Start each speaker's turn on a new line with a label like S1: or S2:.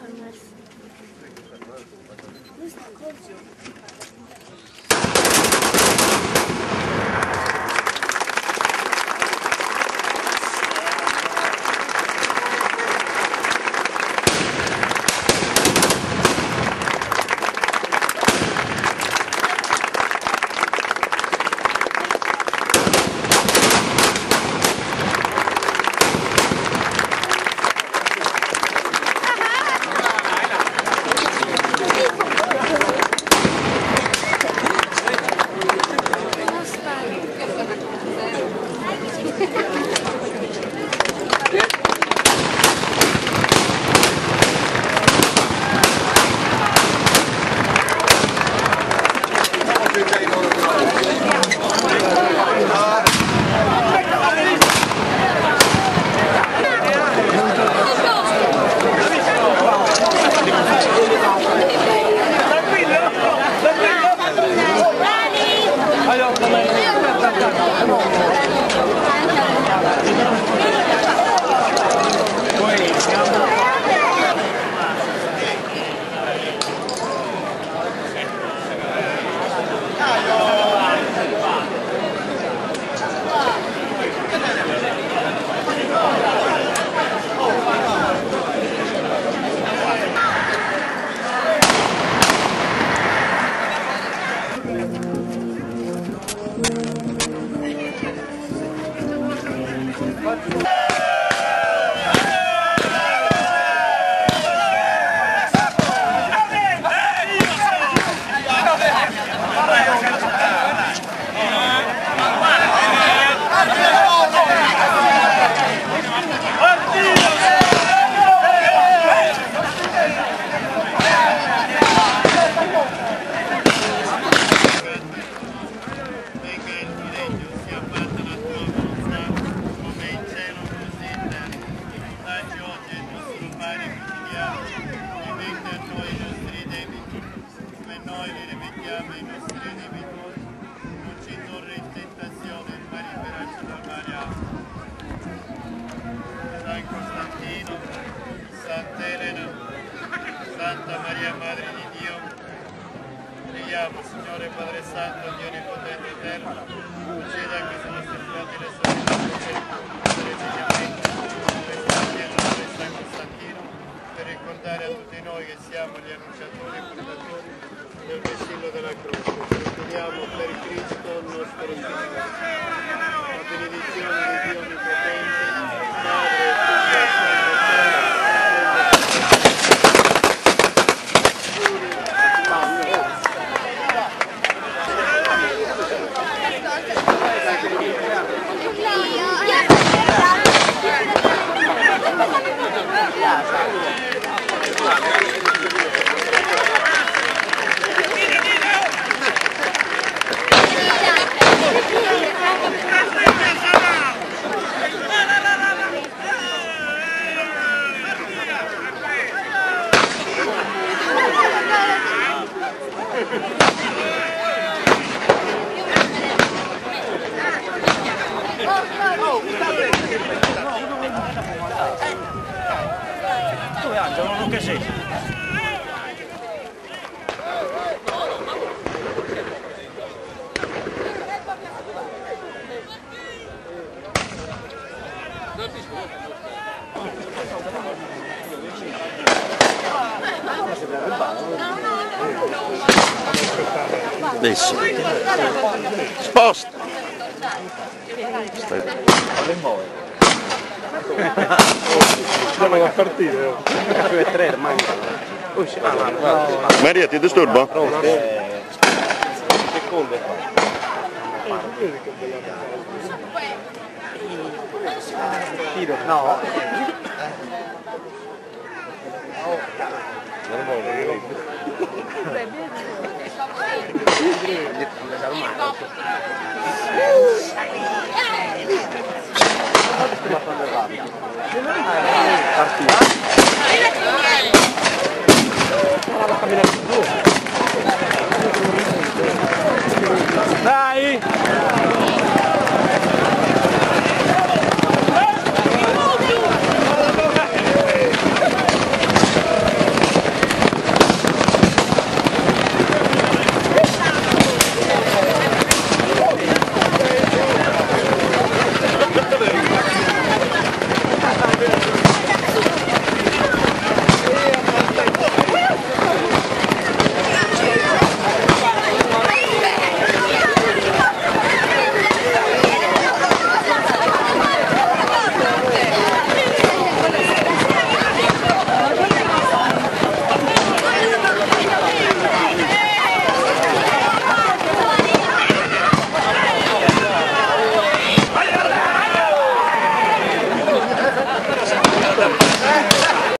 S1: Santa Maria, Madre di Dio, preghiamo, Signore Padre Santo, Dio Onnipotente Eterno, conceda a questi nostri fratelli e sorelle per San Costantino, per ricordare a tutti noi che siamo gli annunciatori e portatori del vessillo della croce. Chiediamo per Cristo nostro Signore, la benedizione di Dio Onnipotente, Padre, Figlio e Santo
S2: Dove Angelo? Non che sei?
S3: Adesso sposta.
S4: Stiamo a partire.
S3: Maria, ti disturbo?
S4: Secondo tiro. No.
S3: Partita.